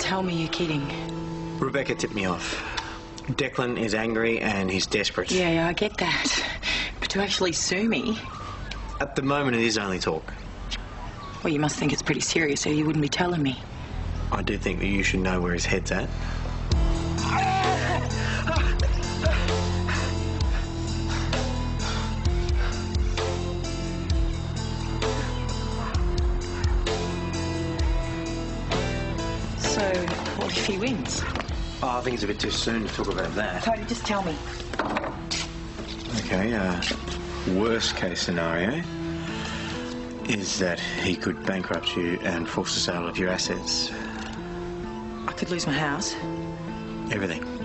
tell me you're kidding. Rebecca tipped me off. Declan is angry and he's desperate. Yeah, I get that. But to actually sue me... At the moment, it is only talk. Well, you must think it's pretty serious, or you wouldn't be telling me. I do think that you should know where his head's at. So, what if he wins? Oh, I think it's a bit too soon to talk about that. Tony, just tell me. Okay, worst case scenario is that he could bankrupt you and force the sale of your assets. I could lose my house. Everything.